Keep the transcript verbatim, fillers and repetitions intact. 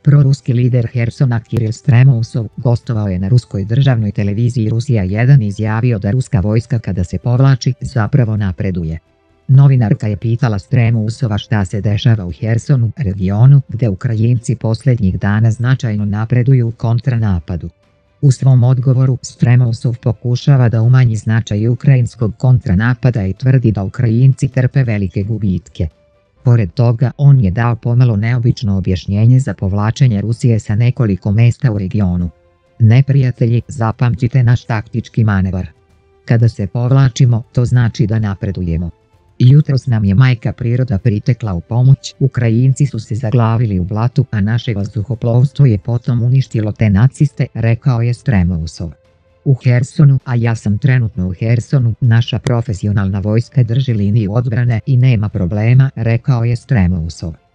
Proruski lider Hersona Kiril Stremousov gostovao je na ruskoj državnoj televiziji Rusija jedan i izjavio da ruska vojska kada se povlači zapravo napreduje. Novinarka je pitala Stremousova šta se dešava u Hersonu, regionu gdje Ukrajinci posljednjih dana značajno napreduju u kontranapadu. U svom odgovoru Stremousov pokušava da umanji značaj ukrajinskog kontranapada i tvrdi da Ukrajinci trpe velike gubitke. Pored toga, on je dao pomalo neobično objašnjenje za povlačenje Rusije sa nekoliko mesta u regionu. Neprijatelji, zapamtite naš taktički manevar. Kada se povlačimo, to znači da napredujemo. Jutros nam je majka priroda pritekla u pomoć, Ukrajinci su se zaglavili u blatu, a naše vazduhoplovstvo je potom uništilo te naciste, rekao je Stremousov. U Hersonu, a ja sam trenutno u Hersonu, naša profesionalna vojska drži liniju odbrane i nema problema, rekao je Stremousov.